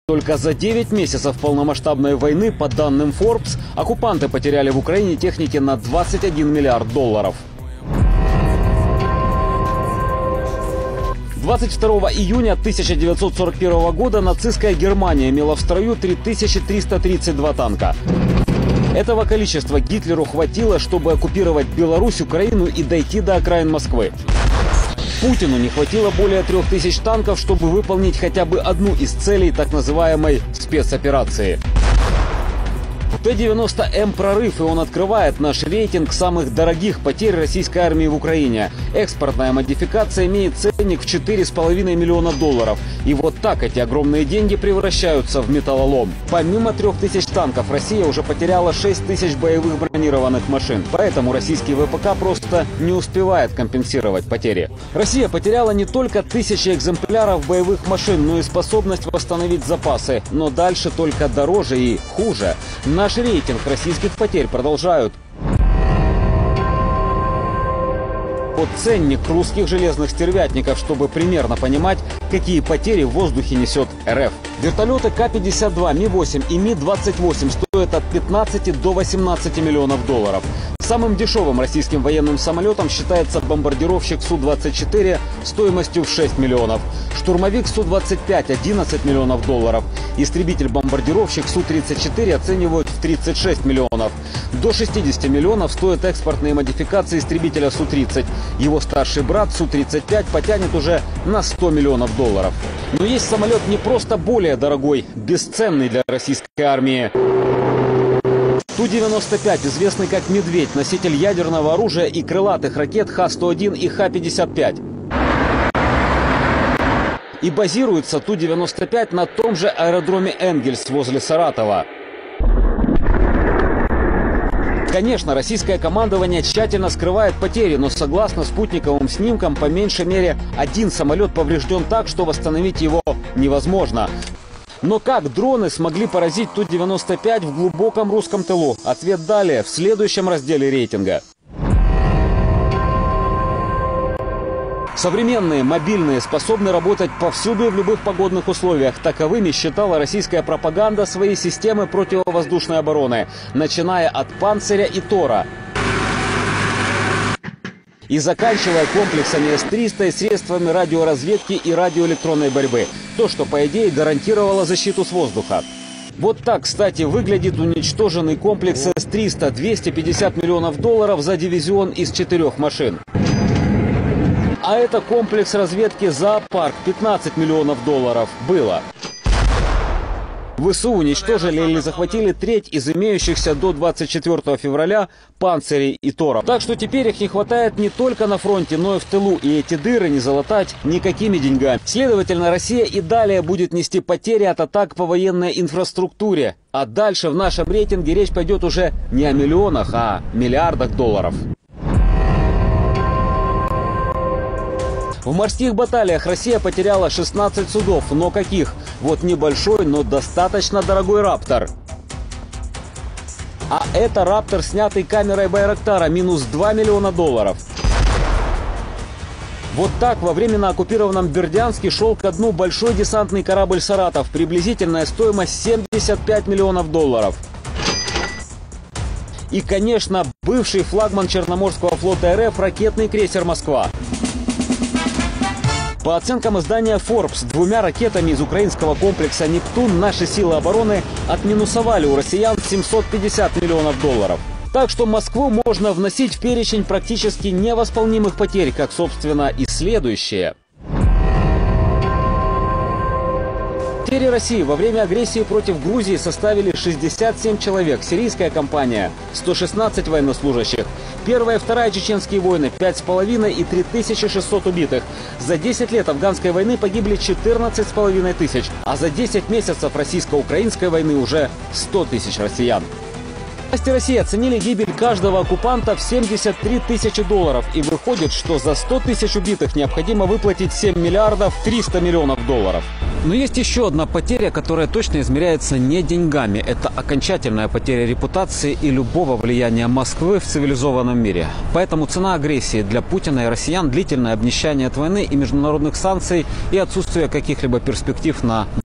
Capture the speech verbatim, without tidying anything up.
Только за девять месяцев полномасштабной войны, по данным Forbes, оккупанты потеряли в Украине техники на двадцать один миллиард долларов. двадцать второго июня тысяча девятьсот сорок первого года нацистская Германия имела в строю три тысячи триста тридцать два танка. Этого количества Гитлеру хватило, чтобы оккупировать Беларусь, Украину и дойти до окраин Москвы. Путину не хватило более трех тысяч танков, чтобы выполнить хотя бы одну из целей так называемой спецоперации. Т девяносто М прорыв, и он открывает наш рейтинг самых дорогих потерь российской армии в Украине. Экспортная модификация имеет ценник в четыре с половиной миллиона долларов. И вот так эти огромные деньги превращаются в металлолом. Помимо трех тысяч танков, Россия уже потеряла шесть тысяч боевых бронированных машин. Поэтому российский вэ пэ ка просто не успевает компенсировать потери. Россия потеряла не только тысячи экземпляров боевых машин, но и способность восстановить запасы. Но дальше только дороже и хуже. Наш рейтинг российских потерь продолжают. Вот ценник русских железных стервятников, чтобы примерно понимать, какие потери в воздухе несет эр эф. Вертолеты Ка пятьдесят два, Ми восемь и Ми двадцать восемь стоят от пятнадцати до восемнадцати миллионов долларов. Самым дешевым российским военным самолетом считается бомбардировщик Су двадцать четыре стоимостью в шесть миллионов, штурмовик Су двадцать пять – одиннадцать миллионов долларов, истребитель-бомбардировщик Су тридцать четыре оценивают в тридцать шесть миллионов. До шестидесяти миллионов стоят экспортные модификации истребителя Су тридцать. Его старший брат Су тридцать пять потянет уже на сто миллионов долларов. Но есть самолет не просто более дорогой, бесценный для российской армии. Ту девяносто пять, известный как «Медведь», носитель ядерного оружия и крылатых ракет Ха сто один и Ха пятьдесят пять. И базируется Ту девяносто пять на том же аэродроме Энгельс возле Саратова. Конечно, российское командование тщательно скрывает потери, но согласно спутниковым снимкам, по меньшей мере один самолет поврежден так, что восстановить его невозможно. Но как дроны смогли поразить Ту девяносто пять в глубоком русском тылу? Ответ далее, в следующем разделе рейтинга. Современные, мобильные, способны работать повсюду и в любых погодных условиях. Таковыми считала российская пропаганда свои системы противовоздушной обороны, начиная от «Панциря» и «Тора» и заканчивая комплексами Эс триста и средствами радиоразведки и радиоэлектронной борьбы. То, что, по идее, гарантировало защиту с воздуха. Вот так, кстати, выглядит уничтоженный комплекс Эс триста – двести пятьдесят миллионов долларов за дивизион из четырех машин. А это комплекс разведки «Зоопарк» – пятнадцать миллионов долларов было. ВСУ уничтожили или захватили треть из имеющихся до двадцать четвёртого февраля «Панцирей» и «Торов». Так что теперь их не хватает не только на фронте, но и в тылу. И эти дыры не залатать никакими деньгами. Следовательно, Россия и далее будет нести потери от атак по военной инфраструктуре. А дальше в нашем рейтинге речь пойдет уже не о миллионах, а о миллиардах долларов. В морских баталиях Россия потеряла шестнадцать судов, но каких? Вот небольшой, но достаточно дорогой «Раптор». А это «Раптор», снятый камерой Байрактара, минус два миллиона долларов. Вот так во временно оккупированном Бердянске шел ко дну большой десантный корабль «Саратов». Приблизительная стоимость семьдесят пять миллионов долларов. И, конечно, бывший флагман Черноморского флота эр эф ракетный крейсер «Москва». По оценкам издания Forbes, двумя ракетами из украинского комплекса «Нептун» наши силы обороны отминусовали у россиян семьсот пятьдесят миллионов долларов. Так что Москву можно вносить в перечень практически невосполнимых потерь, как, собственно, и следующее. Потери России во время агрессии против Грузии составили шестьдесят семь человек, сирийская кампания – сто шестнадцать военнослужащих, первая и вторая чеченские войны – пять с половиной и три тысячи шестьсот убитых. За десять лет афганской войны погибли четырнадцать с половиной тысяч, а за десять месяцев российско-украинской войны уже сто тысяч россиян. Власти России оценили гибель каждого оккупанта в семьдесят три тысячи долларов. И выходит, что за сто тысяч убитых необходимо выплатить семь миллиардов триста миллионов долларов. Но есть еще одна потеря, которая точно измеряется не деньгами. Это окончательная потеря репутации и любого влияния Москвы в цивилизованном мире. Поэтому цена агрессии для Путина и россиян – длительное обнищание от войны и международных санкций и отсутствие каких-либо перспектив на